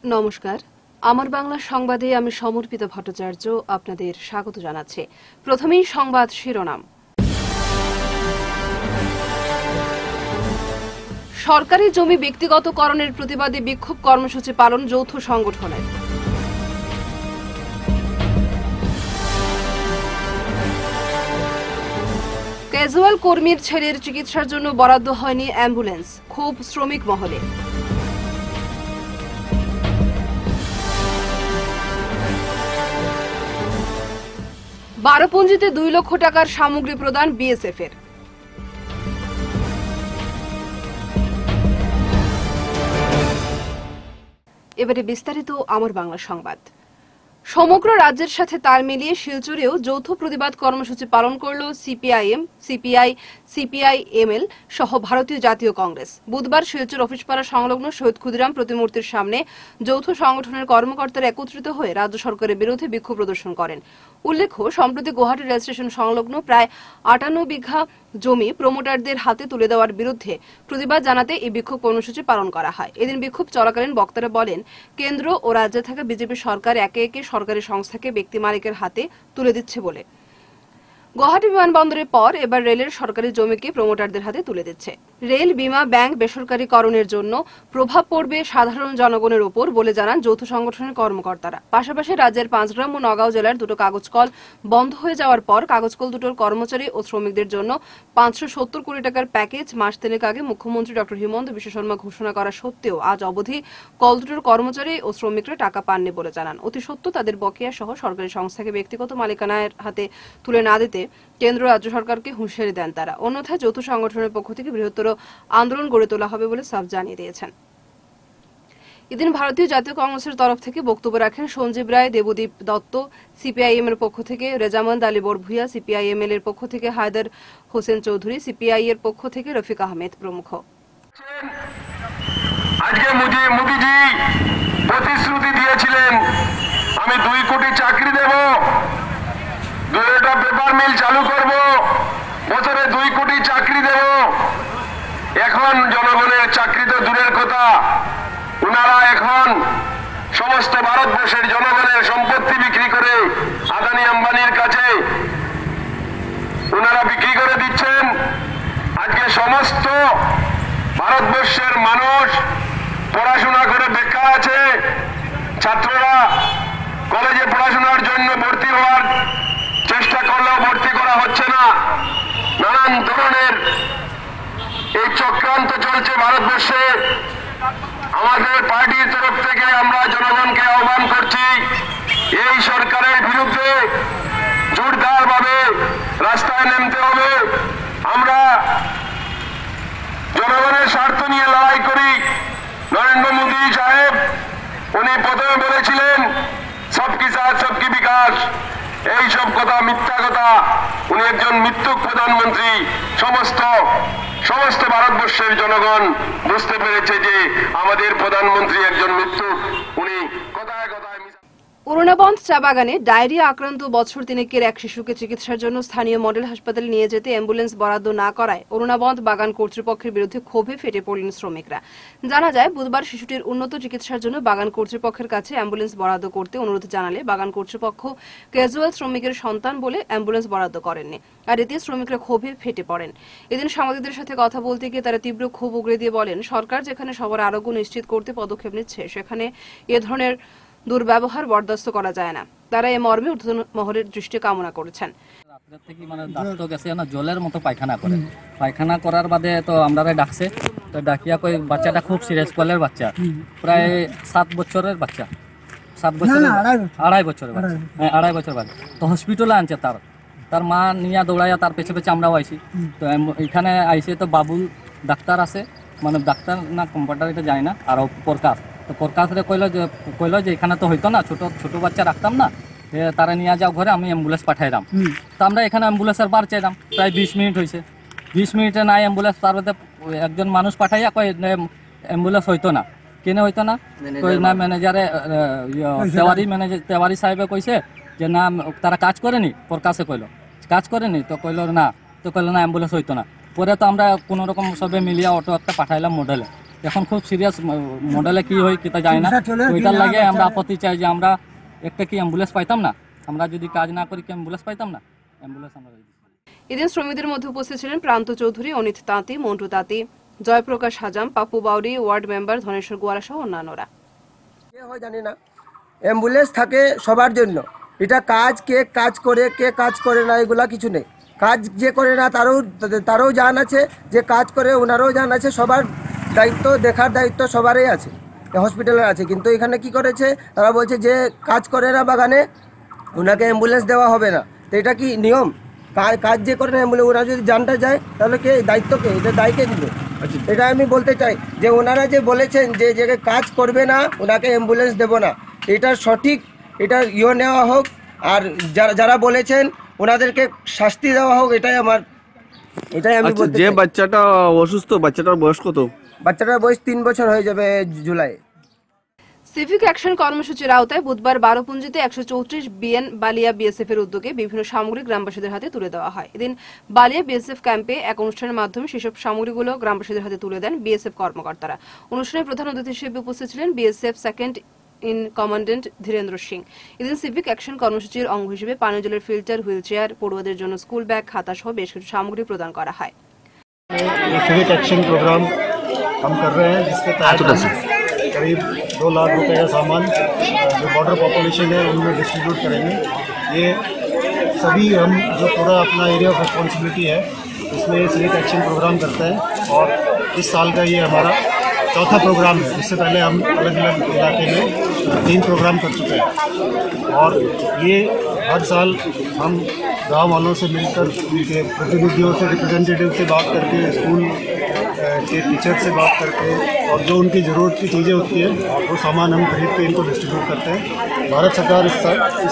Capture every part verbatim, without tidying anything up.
নমস্কার, আমার বাংলা সংবাদে আমি সমর্পিত ভট্টাচার্য আপনাদের স্বাগত জানাচ্ছি। প্রথমেই সংবাদ শিরোনাম। সরকারি জমি ব্যক্তিগতকরণের প্রতিবাদে বিক্ষোভ কর্মসূচি পালন যৌথ সংগঠনের। ক্যাজুয়াল কর্মীর ছেলের চিকিৎসার জন্য বরাদ্দ হয়নি অ্যাম্বুলেন্স, ক্ষোভ শ্রমিক মহলে। বারোপঞ্জিতে দুই লক্ষ টাকার সামগ্রী প্রদান বিএসএফ এর। এবারে বিস্তারিত আমার বাংলা সংবাদ। সমগ্র রাজ্যের সাথে তাল মিলিয়ে শিলচরেও যৌথ প্রতিবাদ কর্মসূচি পালন করল সিপিআইএম, সিপিআই, সিপিআইএমএল সহ ভারতীয় জাতীয় কংগ্রেস। বুধবার শিলচর অফিসপাড়া সংলগ্ন শহীদ ক্ষুদিরাম প্রতিমূর্তির সামনে যৌথ সংগঠনের কর্মকর্তারা একত্রিত হয়ে রাজ্য সরকারের বিরুদ্ধে বিক্ষোভ প্রদর্শন করেন। উল্লেখ্য, সম্প্রতি গুয়াহাটি রেল স্টেশন সংলগ্ন প্রায় আটান্ন বিঘা জমি প্রমোটারদের হাতে তুলে দেওয়ার বিরুদ্ধে প্রতিবাদ জানাতে এই বিক্ষোভ কর্মসূচি পালন করা হয়। এদিন বিক্ষোভ চলাকালীন বক্তারা বলেন, কেন্দ্র ও রাজ্যে থাকা বিজেপি সরকার একে একে সরকারি সংস্থাকে ব্যক্তি মালিকের হাতে তুলে দিচ্ছে বলে। গুয়াহাটি বিমানবন্দরের পর এবার রেলের সরকারি জমিকে প্রমোটারদের হাতে তুলে দিচ্ছে। রেল, বিমা, ব্যাংক বেসরকারীকরণের জন্য প্রভাব পড়বে সাধারণ জনগণের ওপর বলে জানান যৌথ সংগঠনের কর্মকর্তারা। পাশাপাশি রাজ্যের পাঁচগ্রাম ও নগাঁও জেলার দুটো কাগজ কল বন্ধ হয়ে যাওয়ার পর কাগজ কল দুটোর কর্মচারী ও শ্রমিকদের জন্য পাঁচশো সত্তর কোটি টাকার প্যাকেজ মাস তিনেক আগে মুখ্যমন্ত্রী ডক্টর হিমন্ত বিশ্ব শর্মা ঘোষণা করা সত্ত্বেও আজ অবধি কল দুটোর কর্মচারী ও শ্রমিকরা টাকা পাননি বলে জানান। অতি সত্য তাদের বকেয়া সহ সরকারি সংস্থাকে ব্যক্তিগত মালিকানার হাতে তুলে না দিতে কেন্দ্র রাজ্য সরকারকে হুঁশিয়ারি দেন তারা। অন্যথায় যৌথ সংগঠনের পক্ষ থেকে বৃহত্তর আন্দোলন গড়ে তোলা হবে বলে সাফ জানিয়ে দিয়েছেন। এদিন ভারতীয় জাতীয় কংগ্রেসের তরফ থেকে বক্তব্য রাখেন সঞ্জীব রায়, দেবদীপ দত্ত, সিপিআইএম এর পক্ষ থেকে রেজামন্দ আলী বড়ভুইয়া, সিপিআইএমএল এর পক্ষ থেকে হায়দার হোসেন চৌধুরী, সিপিআই এর পক্ষ থেকে রফিক আহমেদ প্রমুখ। আজকে মোদিজি প্রতিশ্রুতি দিয়েছিলেন, আমি দুই কোটি চাকরি দেব, দুইটা পেপার মিল চালু করব, বছরে দুই কোটি চাকরি দেব। এখন জনগণের চাকরি তো দূরের কথা, উনারা এখন সমস্ত ভারতবর্ষের জনগণের সম্পত্তি বিক্রি করে আদানি আম্বানির কাছে উনারা বিক্রি করে দিচ্ছেন। আজকে সমস্ত ভারতবর্ষের মানুষ পড়াশোনা করে বেকার আছে। ছাত্ররা কলেজে পড়াশোনার জন্য ভর্তি হওয়ার চেষ্টা করলেও ভর্তি করা হচ্ছে না। নানান ধরনের এই চক্রান্ত চলছে ভারতবর্ষে। আমাদের পার্টির তরফ থেকে আমরা জনগণকে আহ্বান করছি, এই সরকারের বিরুদ্ধে জোরদার ভাবে রাস্তায় নামতে হবে। আমরা জনগণের স্বার্থ নিয়ে লড়াই করি। নরেন্দ্র মোদী সাহেব উনি প্রথমে বলেছিলেন সবকি সাথ সবকি বিকাশ, এই সব কথা মিথ্যা কথা। উনি একজন মৃত্যুক প্রধানমন্ত্রী। সমস্ত সমস্ত ভারতবর্ষের জনগণ বুঝতে পেরেছে যে আমাদের প্রধানমন্ত্রী একজন মৃত্যুক। উনি কথায় কথায় অরুণাবন্ধ চা বাগানে ডায়রিয়া আক্রান্ত বছর তিনেকের এক শিশুকে চিকিৎসার জন্য স্থানীয় মডেল হাসপাতালে নিয়ে যেতে অ্যাম্বুলেন্স বরাদ্দ না করায় অরুণাবন্ধ বাগান কর্তৃপক্ষের বিরুদ্ধে ক্ষোভে ফেটে পড়লেন শ্রমিকরা। জানা যায়, বুধবার শিশুটির উন্নত চিকিৎসার জন্য বাগান কর্তৃপক্ষের কাছে অ্যাম্বুলেন্স বরাদ্দ করতে অনুরোধ জানালে বাগান কর্তৃপক্ষ ক্যাজুয়াল শ্রমিকের সন্তান বলে অ্যাম্বুলেন্স বরাদ্দ করেননি, আর এতে শ্রমিকরা ক্ষোভে ফেটে পড়েন। এদিন সাংবাদিকদের সাথে কথা বলতে গিয়ে তারা তীব্র ক্ষোভ উগরে দিয়ে বলেন, সরকার যেখানে সবার আরোগ্য নিশ্চিত করতে পদক্ষেপ নিচ্ছে সেখানে এ ধরনের দুর্ব্যবহার বরদাস্ত করা যায় না। তারা এ মর্মে ঊর্ধ্বতন মহলের দৃষ্টি কামনা করেছেন। জলের মতো পায়খানা করে পায়খানা করার বাদে তো আমরা ডাকছে, তো ডাকিয়া কই বাচ্চাটা খুব সিরিয়াস, কলের বাচ্চা, প্রায় সাত বছরের বাচ্চা, সাত বছর আড়াই বছরের বাচ্চা, হ্যাঁ আড়াই বছর বাচ্চা। তো হসপিটালে আনছে, তার তার মা নিয়ে দৌড়াইয়া তার পেছে পেছে আমরাও আইসি। তো এখানে আইসে তো বাবুল ডাক্তার আছে, মানে ডাক্তার না কম্পাউন্ডার এটা যায় না, আর প্রকাশ তো প্রকাশরে কইল যে কইল যে এখানে তো হইতো না, ছোট ছোট বাচ্চা রাখতাম না, তারা নিয়ে যাও ঘরে, আমি অ্যাম্বুলেন্স পাঠাইলাম। তো আমরা এখানে অ্যাম্বুলেন্সের বার চাইলাম, প্রায় বিশ মিনিট হয়েছে, বিশ মিনিটে নাই অ্যাম্বুলেন্স। তার মধ্যে একজন মানুষ পাঠাইয়া কয় অ্যাম্বুলেন্স হইতো না, কেনে হইতো না, কই না ম্যানেজারে তেওয়ারি ম্যানেজার তেওয়ারি সাহেবে কইছে যে না তারা কাজ করেনি। প্রকাশে কইল কাজ করেনি, তো কইল না, তো কইল না অ্যাম্বুলেন্স হইতো না। পরে তো আমরা কোনো রকম সবে মিলিয়া অটো একটা পাঠাইলাম মডেলে, এখন খুব সিরিয়াস মডেলে কি হয় কিতা যায় না, ওইটার লাগে আমরা আপত্তি চাই যে আমরা একটা কি অ্যাম্বুলেন্স পাইতাম না, আমরা যদি কাজ না করি কি অ্যাম্বুলেন্স পাইতাম না, অ্যাম্বুলেন্স আমরা। এদিন শ্রমিকদের মধ্যে উপস্থিত ছিলেন প্রান্ত চৌধুরী, অনিত তাঁতি, মন্টু তাঁতি, জয়প্রকাশ হাজাম, পাপু বাউরি, ওয়ার্ড মেম্বার ধনেশ্বর গোয়ালা সহ অন্যান্যরা। জানি না অ্যাম্বুলেন্স থাকে সবার জন্য, এটা কাজ কে কাজ করে কে কাজ করে না এগুলা কিছু নেই, কাজ যে করে না তারও তারও জান আছে, যে কাজ করে ওনারও জান আছে, সবার দায়িত্ব দেখার দায়িত্ব সবারই আছে, হসপিটালের আছে। কিন্তু এখানে কি করেছে তারা বলছে যে কাজ করে না বাগানে ওনাকে অ্যাম্বুলেন্স দেওয়া হবে না, তো এটা কি নিয়ম? কাজ যে করে না অ্যাম্বুলেন্স ওরা যদি জানটা যায় তাহলে কে দায়িত্ব কে, এটা দায় কে দিবে? এটা আমি বলতে চাই যে ওনারা যে বলেছেন যে জায়গায় কাজ করবে না ওনাকে অ্যাম্বুলেন্স দেবো না, এটা সঠিক, এটা ইয়ে নেওয়া হোক, আর যারা যারা বলেছেন ওনাদেরকে শাস্তি দেওয়া হোক, এটাই আমার, এটাই আমি বলতে চাই। যে বাচ্চাটা অসুস্থ, বাচ্চাটার বয়স কত? বাচ্চাটার বয়স তিন বছর হয়ে যাবে জুলাই। সিভিক অ্যাকশন কর্মসূচির আওতায় বুধবার বারোপুঞ্জিতে একশো চৌত্রিশ বিএন বালিয়া বিএসএফ এর উদ্যোগে বিভিন্ন সামগ্রী গ্রামবাসীদের হাতে তুলে দেওয়া হয়। এদিন বালিয়া বিএসএফ ক্যাম্পে এক অনুষ্ঠানের মাধ্যমে সেসব সামগ্রীগুলো গ্রামবাসীদের হাতে তুলে দেন বিএসএফ কর্মকর্তারা। অনুষ্ঠানে প্রধান অতিথি হিসেবে উপস্থিত ছিলেন BSF second in commandant Dhirendra Singh. এদিন সিভিক অ্যাকশন কর্মসূচির অঙ্গ হিসেবে পানীয় জলের ফিল্টার, হুইল চেয়ার, পড়ুয়াদের জন্য স্কুল ব্যাগ, খাতা সহ বেশ কিছু সামগ্রী প্রদান করা হয়। सिविक एक्शन प्रोग्राम हम कर रहे हैं जिसके तहत करीब दो लाख रुपए का सामान जो बॉर्डर पॉपुलेशन है उनमें डिस्ट्रीब्यूट करेंगे। ये सभी हम जो पूरा अपना एरिया ऑफ रिस्पॉन्सिबिलिटी है इसमें सिविक एक्शन प्रोग्राम करते हैं और इस साल का ये हमारा चौथा प्रोग्राम है। इससे पहले हम अलग अलग इलाके में तीन प्रोग्राम कर चुके हैं और ये हर साल हम गांव वालों से मिलकर उनके प्रतिनिधियों से, रिप्रेजेंटेटिव से बात करके, स्कूल के टीचर से बात करके और जो उनकी ज़रूरत की चीज़ें होती हैं वो सामान हम खरीद के इनको डिस्ट्रीब्यूट करते हैं। भारत सरकार इस साल इस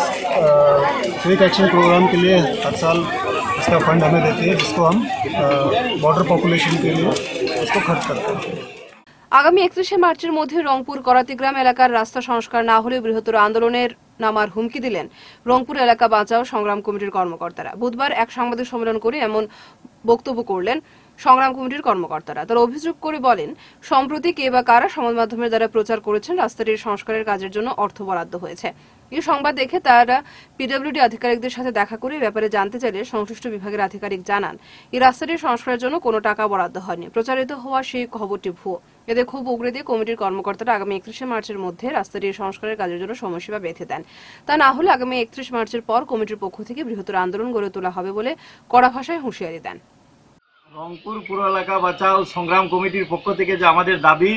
सिविक एक्शन प्रोग्राम के लिए हर साल इसका फंड हमें देती है जिसको हम बॉर्डर पॉपुलेशन के लिए उसको खर्च करते हैं। আগামী একত্রিশে মার্চের মধ্যে রংপুর করাতিগ্রাম এলাকার রাস্তা সংস্কার না হলে বৃহত্তর আন্দোলনের নামার হুমকি দিলেন রংপুর এলাকা বাঁচাও সংগ্রাম কমিটির কর্মকর্তারা। বুধবার এক সাংবাদিক সম্মেলন করে এমন বক্তব্য করলেন সংগ্রাম কমিটির কর্মকর্তারা। তারা অভিযোগ করে বলেন, সম্প্রতি কে বা কারা সংবাদ মাধ্যমের দ্বারা প্রচার করেছেন রাস্তাটির সংস্কারের কাজের জন্য অর্থ বরাদ্দ হয়েছে। এই সংবাদ দেখে তারা পিডব্লিউডি আধিকারিকদের সাথে দেখা করে ব্যাপারে জানতে চাইলে সংশ্লিষ্ট বিভাগের আধিকারিক জানান এই রাস্তাটির সংস্কারের জন্য কোনো টাকা বরাদ্দ হয়নি। প্রচারিত হওয়া সেই খবরটি ভুয়ো। এতে খুব উগরে দিয়ে কমিটির কর্মকর্তারা আগামী একত্রিশে মার্চের মধ্যে রাস্তাটির সংস্কারের কাজের জন্য সময়সীমা বেঁধে দেন। তা না হলে আগামী একত্রিশ মার্চের পর কমিটির পক্ষ থেকে বৃহত্তর আন্দোলন গড়ে তোলা হবে বলে কড়া ভাষায় হুঁশিয়ারি দেন। রংপুর পুর এলাকা বাঁচাও সংগ্রাম কমিটির পক্ষ থেকে যে আমাদের দাবি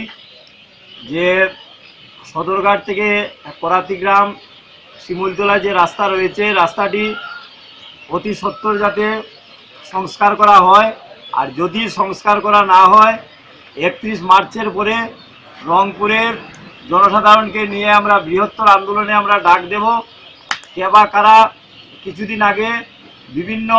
যে সদরঘাট থেকে করাতিগ্রাম শিমুলতলা যে রাস্তা রয়েছে রাস্তাটি অতি সত্বর যাতে সংস্কার করা হয়, আর যদি সংস্কার করা না হয় একত্রিশ মার্চের পরে রংপুরের জনসাধারণকে নিয়ে আমরা বৃহত্তর আন্দোলনে আমরা ডাক দেব। কে বা কারা কিছুদিন আগে বিভিন্ন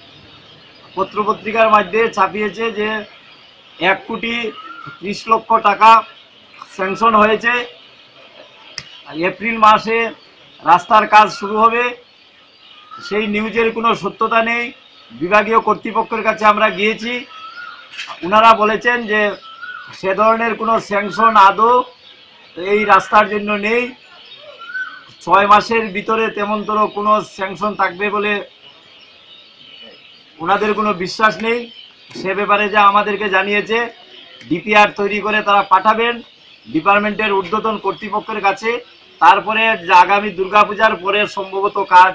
পত্রপত্রিকার মাধ্যমে ছাপিয়েছে যে এক কোটি ত্রিশ লক্ষ টাকা স্যাংশন হয়েছে, এপ্রিল মাসে রাস্তার কাজ শুরু হবে, সেই নিউজের কোনো সত্যতা নেই। বিভাগীয় কর্তৃপক্ষের কাছে আমরা গিয়েছি, ওনারা বলেছেন যে সে ধরনের কোনো স্যাংশন আদৌ এই রাস্তার জন্য নেই, ছয় মাসের ভিতরে তেমনতর কোনো স্যাংশন থাকবে বলে ওনাদের কোনো বিশ্বাস নেই। সে ব্যাপারে যা আমাদেরকে জানিয়েছে ডিপিআর তৈরি করে তারা পাঠাবেন ডিপার্টমেন্টের ঊর্ধ্বতন কর্তৃপক্ষের কাছে, তারপরে আগামী দুর্গাপূজার পরে সম্ভবত কাজ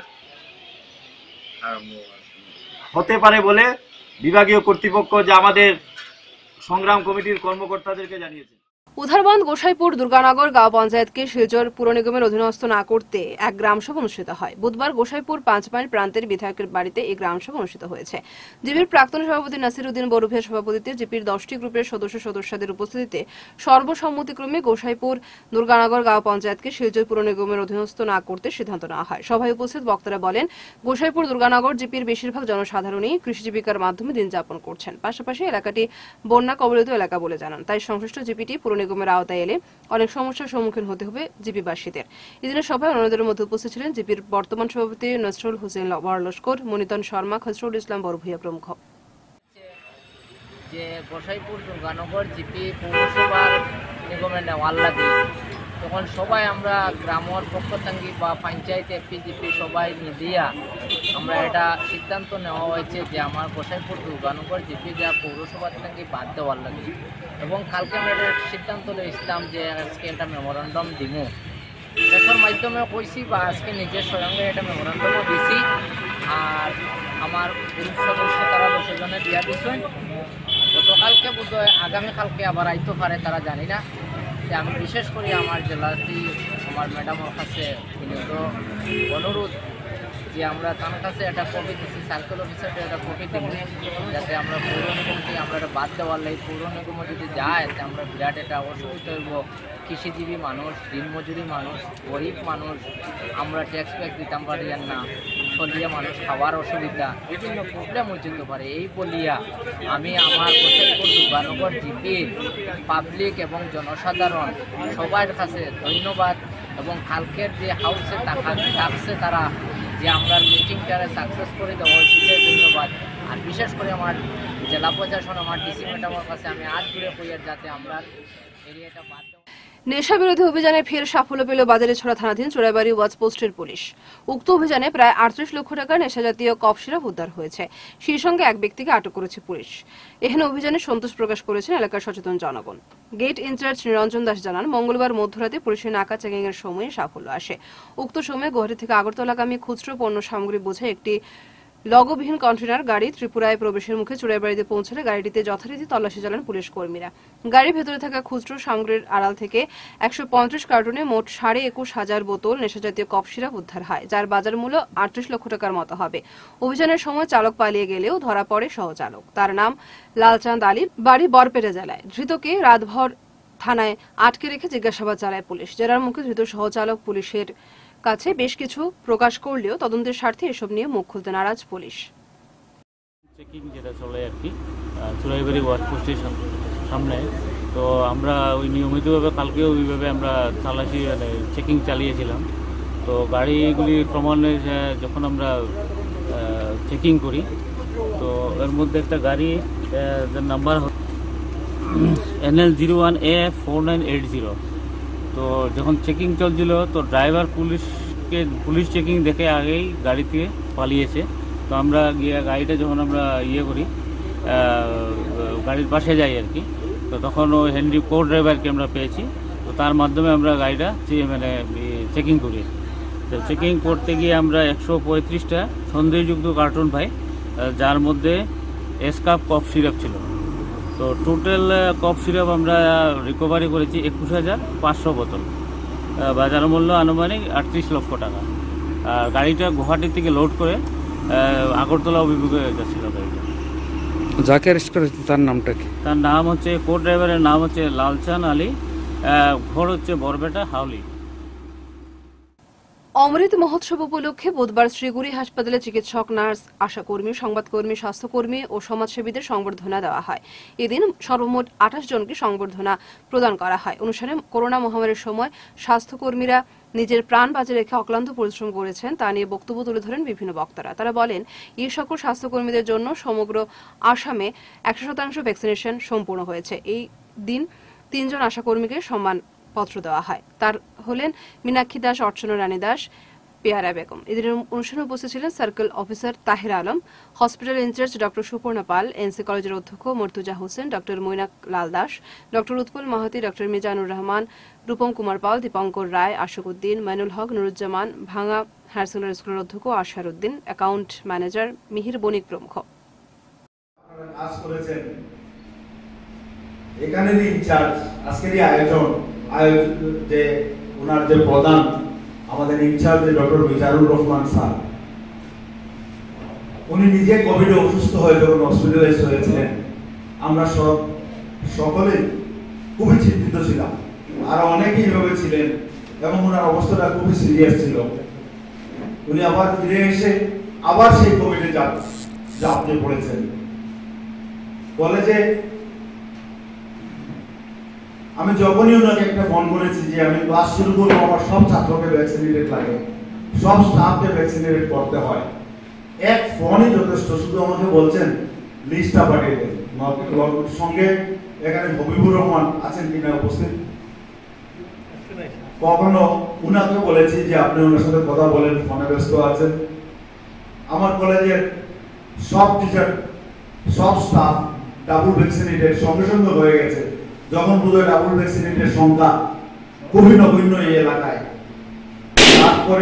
হতে পারে বলে বিভাগীয় কর্তৃপক্ষ যা আমাদের সংগ্রাম কমিটির কর্মকর্তাদেরকে জানিয়েছে। উধারবন্দ গোসাইপুর দুর্গানগর গাঁও পঞ্চায়েতকে শিলচর পুর নিগমের অধীনস্থ না করতে এক গ্রামসভা অনুষ্ঠিত হয়। বুধবার গোসাইপুর পাঁচ মাইল প্রান্তের বিধায়কের বাড়িতে এই গ্রামসভা অনুষ্ঠিত হয়েছে। জিপির প্রাক্তন সভাপতি নাসির উদ্দিন বড়ুভিয়ার সভাপতিত্বে জিপির দশটি গ্রুপের সদস্য সদস্যদের উপস্থিতিতে সর্বসম্মতিক্রমে গোসাইপুর দুর্গানগর গাঁও পঞ্চায়েতকে শিলচর পুর নিগমের অধীনস্থ না করতে সিদ্ধান্ত নেওয়া হয়। সভায় উপস্থিত বক্তারা বলেন, গোসাইপুর দুর্গানগর জিপির বেশিরভাগ জনসাধারণই কৃষি জীবিকার মাধ্যমে দিন যাপন করছেন। পাশাপাশি এলাকাটি বন্যা কবলিত এলাকা বলে জানান। তাই সংশ্লিষ্ট জিপিটি পুর নিগমের আওতায় এলে অনেক সমস্যার সম্মুখীন হতে হবে জিপিবাসীদের। এদিনের সভায় অন্যদের মধ্যে উপস্থিত ছিলেন জিপির বর্তমান সভাপতি নসরুল হোসেন বড়লস্কর, মনিতন শর্মা, খসরুল ইসলাম বড়ভূঁইয়া প্রমুখ। যে গোসাইপুর দুর্গানগর জিপি পৌরসভার নিগমে নেওয়ার লাগে তখন সবাই আমরা গ্রামের পক্ষতাঙ্গি বা পঞ্চায়েত এপি জিপি সবাই মিলিয়া আমরা এটা সিদ্ধান্ত নেওয়া হয়েছে যে আমার গোসাইপুর দুর্গানগর জিপি যা পৌরসভার তাঙ্গি বাদ দেওয়ার লাগে এবং কালকে আমরা এটা সিদ্ধান্ত লইছিলাম যে আজকে একটা মেমোরান্ডাম দিব দেশের মাধ্যমে কইছি বা আজকে নিজের স্বয়ংে একটা মেমোরান্ডামও দিছি আর আমার গ্রুপ সদস্য তারা দশ জনে দিয়া দিচ্ছেন গতকালকে বোধ হয় আগামীকালকে আবার আইতে পারে তারা জানি না যে আমি বিশেষ করে আমার জেলাটি আমার ম্যাডামের কাছে বিনীত অনুরোধ যে আমরা তার কাছে একটা কপি দিচ্ছি সার্কেল অফিসারটা একটা কপি দিব যাতে আমরা পৌর নিগমকে আমরা একটা বাদ দেওয়ার লাগে পৌর নিগম যদি যায় তাতে আমরা বিরাট একটা অসুবিধা হইব কৃষিজীবী মানুষ দিনমজুরি মানুষ গরিব মানুষ আমরা ট্যাক্স ব্যাক দিতাম পারি না চলিয়া মানুষ খাওয়ার অসুবিধা বিভিন্ন প্রবলেম হইতে পারে এই বলিয়া আমি আমার গোসাইপুর দুর্গানগর জিপির পাবলিক এবং জনসাধারণ সবার কাছে ধন্যবাদ এবং কালকের যে হাউসে টাকা ডাকছে তারা যে আমরা মিটিংটারে সাকসেস করে দেওয়া হয়েছে ধন্যবাদ আর বিশেষ করে আমার জেলা প্রশাসন আমার ডিসি ম্যাডামের কাছে আমি আজ জুড়ে কইয়ার যাতে আমরা এরিয়াটা বাদ নেশা বিরোধী অভিযানে ফের সাফল্য পেল বাজারে ছড়া থানাধীন চোরাইবাড়ি ওয়াচ পোস্টের পুলিশ। উক্ত অভিযানে প্রায় আটত্রিশ লক্ষ টাকার নেশাজাতীয় কফ সিরাপ উদ্ধার হয়েছে। সেই সঙ্গে এক ব্যক্তিকে আটক করেছে পুলিশ। এখানে অভিযানে সন্তোষ প্রকাশ করেছেন এলাকার সচেতন জনগণ। গেট ইনচার্জ নিরঞ্জন দাস জানান, মঙ্গলবার মধ্যরাতে পুলিশের নাকা চেকিং এর সময় সাফল্য আসে। উক্ত সময়ে গুয়াহাটি থেকে আগরতলাগামী খুচরো পণ্য সামগ্রী বোঝাই একটি লগোবিহীন কন্টেনার গাড়ি ত্রিপুরায় প্রবেশের মুখে চোরাইবাড়িতে পৌঁছলে গাড়িটিতে যথারীতি তল্লাশি চালান পুলিশ কর্মীরা। গাড়ির ভেতরে থাকা খুচরো সামগ্রীর আড়াল থেকে একশো পঁয়ত্রিশ কার্টুনে মোট সাড়ে একুশ হাজার বোতল নেশাজাতীয় কফ সিরাপ উদ্ধার হয়, যার বাজার মূল্য আটত্রিশ লক্ষ টাকার মতো হবে। অভিযানের সময় চালক পালিয়ে গেলেও ধরা পড়ে সহচালক। তার নাম লালচাঁদ আলী, বাড়ি বরপেটা জেলায়। ধৃতকে রাতভর থানায় আটকে রেখে জিজ্ঞাসাবাদ চালায় পুলিশ। জেলার মুখে ধৃত সহচালক পুলিশের কাছে বেশ কিছু প্রকাশ করলেও তদন্তের স্বার্থে এসব নিয়ে মুখ খুলতে নারাজ পুলিশ। চেকিং যেটা চলে আর কি চোরাইবাড়ি ওয়াচ পোস্টের সামনে, তো আমরা ওই নিয়মিতভাবে কালকেও ওইভাবে আমরা চালাশি মানে চেকিং চালিয়েছিলাম। তো গাড়িগুলি ক্রমান্বয়ে যখন আমরা চেকিং করি তো এর মধ্যে একটা গাড়ি যার number N L zero one A four nine eight zero. তো যখন চেকিং চলছিল তো ড্রাইভার পুলিশকে পুলিশ চেকিং দেখে আগেই গাড়িতে পালিয়েছে। তো আমরা গিয়ে গাড়িটা যখন আমরা ইয়ে করি গাড়ির পাশে যাই আর কি, তো তখন ওই হেনরি কো ড্রাইভারকে আমরা পেয়েছি। তো তার মাধ্যমে আমরা গাড়িটা মানে চেকিং করি। তো চেকিং করতে গিয়ে আমরা একশো পঁয়ত্রিশটা সন্দেহযুক্ত কার্টুন পাই, যার মধ্যে এসকাপ কফ সিরাপ ছিল। তো টোটাল কফ সিরাপ আমরা রিকভারি করেছি একুশ হাজার পাঁচশো বোতল, বাজার মূল্য আনুমানিক আটত্রিশ লক্ষ টাকা। আর গাড়িটা গুয়াহাটি থেকে লোড করে আগরতলা অভিমুখে যাচ্ছিল গাড়িটা। যাকে অ্যারেস্ট করেছে তার নামটা কি? তার নাম হচ্ছে কো ড্রাইভারের নাম হচ্ছে লালচাঁদ আলী, ঘর হচ্ছে বরপেটা হাওলি। অমৃত মহোৎসব উপলক্ষে বুধবার শ্রীগুড়ি হাসপাতালে চিকিৎসক, নার্স, আশাকর্মী, সংবাদকর্মী, স্বাস্থ্যকর্মী ও সমাজসেবীদের সংবর্ধনা দেওয়া হয়। এদিন সর্বমোট আঠাশ জনকে সংবর্ধনা প্রদান করা হয়। অনুষ্ঠানে করোনা মহামারীর সময় স্বাস্থ্যকর্মীরা নিজের প্রাণ বাঁচিয়ে রেখে অক্লান্ত পরিশ্রম করেছেন তা নিয়ে বক্তব্য তুলে ধরেন বিভিন্ন বক্তারা। তারা বলেন, এই সকল স্বাস্থ্যকর্মীদের জন্য সমগ্র আসামে একশো শতাংশ ভ্যাকসিনেশন সম্পূর্ণ হয়েছে। এই দিন তিনজন আশাকর্মীকে সম্মান পত্র দেওয়া হয়। তার হলেন মীনাক্ষী দাস, অর্চনা রানী দাস, পেয়ারা বেগম। এদের অনুষ্ঠানে উপস্থিত ছিলেন circle officer Tahir Alam, hospital in charge doctor Suparna Pal, NC কলেজের অধ্যক্ষ Murtuza Hossain, doctor Mainak Lal Das, doctor Utpal Mahati, doctor Mizanur Rahman, Rupam Kumar Pal, Dipankar Roy, Ashikuddin, Mainul Haque, Nuruzzaman, Bhanga higher secondary স্কুলের অধ্যক্ষ আশার উদ্দিন, অ্যাকাউন্ট ম্যানেজার মিহির বণিক প্রমুখ। এখানেরই ইনচার্জ আজকেরই আয়োজন আয়োজন যে ওনার যে প্রধান আমাদের in charge doctor Mizanur Rahman sir, উনি নিজে কোভিডে অসুস্থ হয়ে যখন হসপিটালাইজ হয়েছিলেন আমরা সব সকলেই খুবই চিন্তিত ছিলাম, আর অনেকেই এভাবে ছিলেন এবং ওনার অবস্থাটা খুবই সিরিয়াস ছিল। উনি আবার ফিরে এসে আবার সেই কোভিডে ঝাঁপিয়ে পড়েছেন। বলে যে আমি যখনই ওনাকে একটা ফোন করেছি যে আমি ক্লাস শুরু করবো, আমার সব ছাত্রকে ভ্যাকসিনেটেড লাগে, সব স্টাফকে ভ্যাকসিনেটেড করতে হয়, এক ফোনই যথেষ্ট। শুধু আমাকে বলছেন লিস্টটা পাঠিয়ে দেন, সঙ্গে এখানে হবিবুর রহমান আছেন কিনা উপস্থিত? কখনো উনাকে বলেছি যে আপনি ওনার সাথে কথা বলেন, ফোনে ব্যস্ত আছেন। আমার কলেজের সব টিচার, সব স্টাফ ডাবল ভ্যাকসিনেটেড সঙ্গে সঙ্গে হয়ে গেছে, যখন বোধহয় ডাবল ভ্যাকসিনেটের সংখ্যা খুবই নগণ্য এই এলাকায়। তারপরে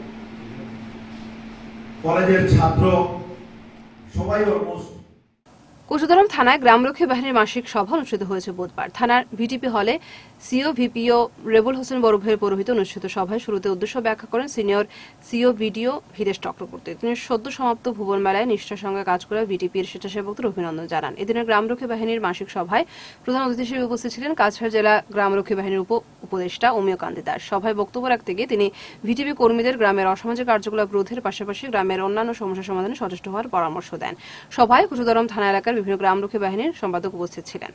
কলেজের ছাত্র সবাই অলমোস্ট। কুচুদারাম থানায় গ্রামরক্ষী বাহিনীর মাসিক সভা অনুষ্ঠিত হয়েছে বুধবার। থানার ভিটিপি হলে সিও ভিপিও রেবুল হোসেন বড়ভাইয়ের পৌরোহিত্যে অনুষ্ঠিত সভায় শুরুতে উদ্দেশ্য ব্যাখ্যা করেন senior CO video Viresh Chakraborty. তিনি সদ্য সমাপ্ত ভুবন মেলায় নিষ্ঠার সঙ্গে কাজ করে ভিটিপির স্বেচ্ছাসেবকদের অভিনন্দন জানান। এদিনের গ্রামরক্ষী বাহিনীর মাসিক সভায় প্রধান অতিথি হিসেবে উপস্থিত ছিলেন কাছাড় জেলা গ্রামরক্ষী বাহিনীর উপ উপদেষ্টা অমিয় কান্তি দাস। সভায় বক্তব্য রাখতে গিয়ে তিনি ভিটিপি কর্মীদের গ্রামের অসামাজিক কার্যকলাপ রোধের পাশাপাশি গ্রামের অন্যান্য সমস্যা সমাধানে সচেষ্ট হওয়ার পরামর্শ দেন। সভায় কুচুদারাম থানা এলাকার বিভিন্ন গ্রামরক্ষী বাহিনীর সম্পাদক উপস্থিত ছিলেন।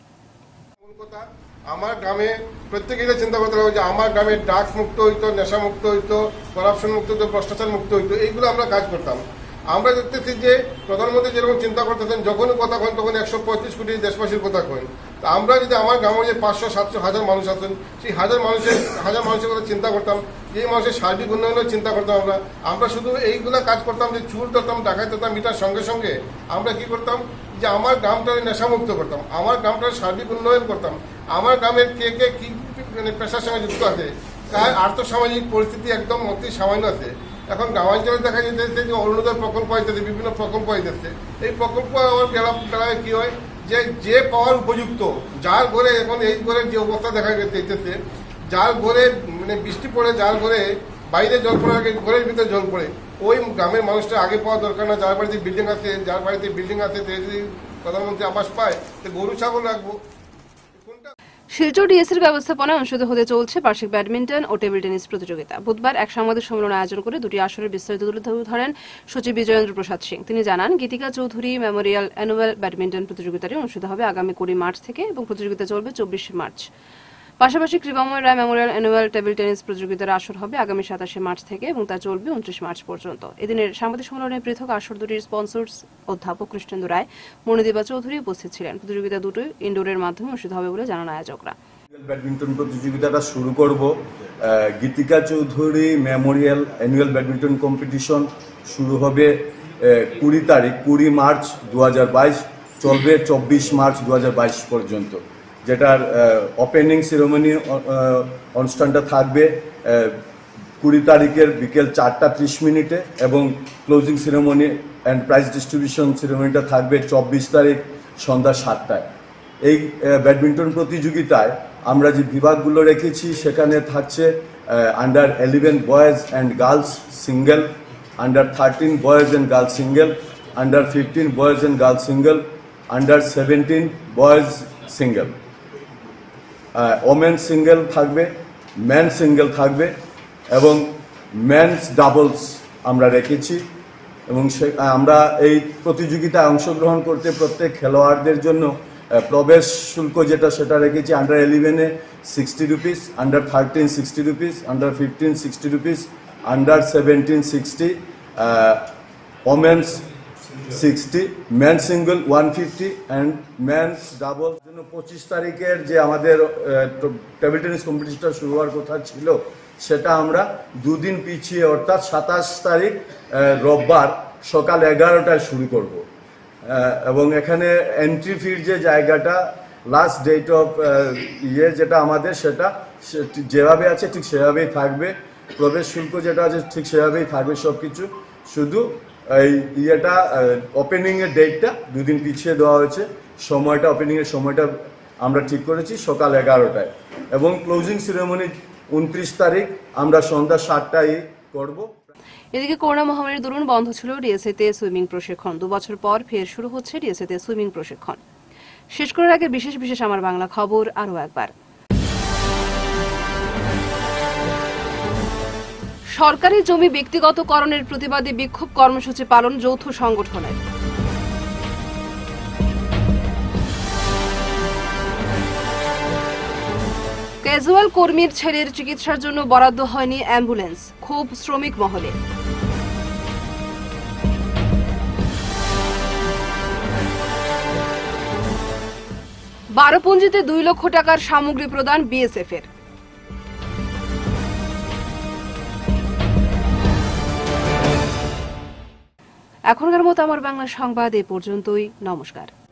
আমার গ্রামে প্রত্যেকে এটা চিন্তা করতে হবে যে আমার গ্রামে ড্রাগস মুক্ত হইতো, নেশা মুক্ত হইতো, করাপশন মুক্ত হইতো, ভ্রষ্টাচার মুক্ত হইতো, এইগুলো আমরা কাজ করতাম। আমরা দেখতেছি যে প্রধানমন্ত্রী যেরকম চিন্তা করতেছেন, যখনই কথা কন তখন একশো পঁয়ত্রিশ কোটি দেশবাসীর কথা কন। তা আমরা যদি আমার গ্রামের যে পাঁচশো সাতশো হাজার মানুষ আছেন, সেই হাজার মানুষের হাজার মানুষের কথা চিন্তা করতাম, এই মানুষের সার্বিক উন্নয়নের চিন্তা করতাম। আমরা আমরা শুধু এইগুলা কাজ করতাম যে চুর ধরতাম, ডাকাত ধরতাম, এটার সঙ্গে সঙ্গে আমরা কি করতাম যে আমার গ্রামটাকে নেশামুক্ত করতাম, আমার গ্রামটার সার্বিক উন্নয়ন করতাম। আমার গ্রামের কে কে কি মানে পেশার সঙ্গে যুক্ত আছে, তার আর্থসামাজিক পরিস্থিতি একদম অতি সামান্য আছে। এখন গ্রামাঞ্চলে দেখা যেতেছে যে অরুণোদয় প্রকল্প হইতেছে, বিভিন্ন প্রকল্প হইতেছে। এই প্রকল্প আমার বেলায় কি হয় যে যে পাওয়ার উপযুক্ত, যার ঘরে এখন এই ঘরের যে অবস্থা দেখা যেতেছে, যার ঘরে মানে বৃষ্টি পড়ে, যার ঘরে বাইরে জল পড়ে, ঘরের ভিতরে জল পড়ে, ওই গ্রামের মানুষটা আগে পাওয়া দরকার না। যার বাড়িতে বিল্ডিং আছে, যার বাড়িতে বিল্ডিং আছে, যদি প্রধানমন্ত্রী আবাস পায় তো গরু ছাগল রাখবো। শিলচর ডিএসির ব্যবস্থাপনায় অনুষ্ঠিত হতে চলছে বার্ষিক ব্যাডমিন্টন ও টেবিল টেনিস প্রতিযোগিতা। বুধবার এক সাংবাদিক সম্মেলন আয়োজন করে দুটি আসরের বিস্তারিত তুলে ধরেন সচিব বিজয়েন্দ্র প্রসাদ সিং। তিনি জানান, Gitika Chowdhury memorial annual badminton প্রতিযোগিতাটি অনুষ্ঠিত হবে আগামী কুড়ি মার্চ থেকে এবং প্রতিযোগিতা চলবে চব্বিশে মার্চ। পাশাপাশি Kripamoy Roy memorial annual table tennis প্রতিযোগিতার আসর হবে আগামী সাতাশে মার্চ থেকে এবং তা চলবে উনত্রিশ মার্চ পর্যন্ত। এদিনের সাংবাদিক সম্মেলনে পৃথক আসর দুটির স্পন্সর্স অধ্যাপক কৃষ্ণেন্দু রায়, মণিদীপা চৌধুরী উপস্থিত ছিলেন। প্রতিযোগিতা দুটোই ইনডোরের মাধ্যমে অনুষ্ঠিত হবে বলে জানান আয়োজকরা। ব্যাডমিন্টন প্রতিযোগিতাটা শুরু করব। Gitika Chowdhury memorial annual badminton competition শুরু হবে কুড়ি তারিখ কুড়ি মার্চ দু হাজার বাইশ, চলবে চব্বিশ মার্চ দু হাজার বাইশ পর্যন্ত। যেটার ওপেনিং সেরেমনি অনুষ্ঠানটা থাকবে কুড়ি তারিখের বিকেল চারটা ত্রিশ মিনিটে এবং closing ceremony and prize distribution সেরেমনিটা থাকবে চব্বিশ তারিখ সন্ধ্যা সাতটায়। এই ব্যাডমিন্টন প্রতিযোগিতায় আমরা যে বিভাগগুলো রেখেছি সেখানে থাকছে under eleven boys and girls single, under thirteen boys and girls single, under fifteen boys and girls single, under seventeen boys single, women single থাকবে, মেন সিঙ্গেল থাকবে এবং মেন্স ডাবলস আমরা রেখেছি। এবং সে আমরা এই প্রতিযোগিতায় অংশগ্রহণ করতে প্রত্যেক খেলোয়াড়দের জন্য প্রবেশ শুল্ক যেটা সেটা রেখেছি আন্ডার ইলেভেনে sixty rupees, under thirteen sixty rupees, under fifteen sixty rupees, under seventeen sixty, women's sixty, man single one fifty and man's double. জন্য পঁচিশ তারিখের যে আমাদের টেবিল টেনিস কম্পিটিশনটা শুরু হওয়ার কথা ছিল সেটা আমরা দুদিন পিছিয়ে অর্থাৎ সাতাশ তারিখ রোববার সকাল এগারোটায় শুরু করব। এবং এখানে এন্ট্রি ফির যে জায়গাটা লাস্ট ডেট অফ ইয়ে যেটা আমাদের সেটা যেভাবে আছে ঠিক সেভাবেই থাকবে, প্রবেশ শুল্ক যেটা আছে ঠিক সেভাবেই থাকবে সব কিছু। শুধু এই ইয়েটা ওপেনিংয়ের ডেটটা দুদিন পিছিয়ে দেওয়া হয়েছে, সময়টা ওপেনিংয়ের সময়টা আমরা ঠিক করেছি সকাল এগারোটায় এবং ক্লোজিং সেরেমনি উনত্রিশ তারিখ আমরা সন্ধ্যা সাতটায় করব। এদিকে করোনা মহামারীর দরুন বন্ধ ছিল ডিএসএতে সুইমিং প্রশিক্ষণ। দু বছর পর ফের শুরু হচ্ছে ডিএসএতে সুইমিং প্রশিক্ষণ। শেষ করার আগে বিশেষ বিশেষ আমার বাংলা খবর আরও একবার। সরকারি জমি ব্যক্তিগতকরণের প্রতিবাদে বিক্ষোভ কর্মসূচি পালন যৌথ সংগঠনের। ক্যাজুয়াল কর্মীর ছেলের চিকিৎসার জন্য বরাদ্দ হয়নি অ্যাম্বুলেন্স, ক্ষোভ শ্রমিক মহলে। বারো পুঞ্জিতে দুই লক্ষ টাকার সামগ্রী প্রদান বিএসএফ এর। এখনকার মতো আমার বাংলা সংবাদ এ পর্যন্তই। নমস্কার।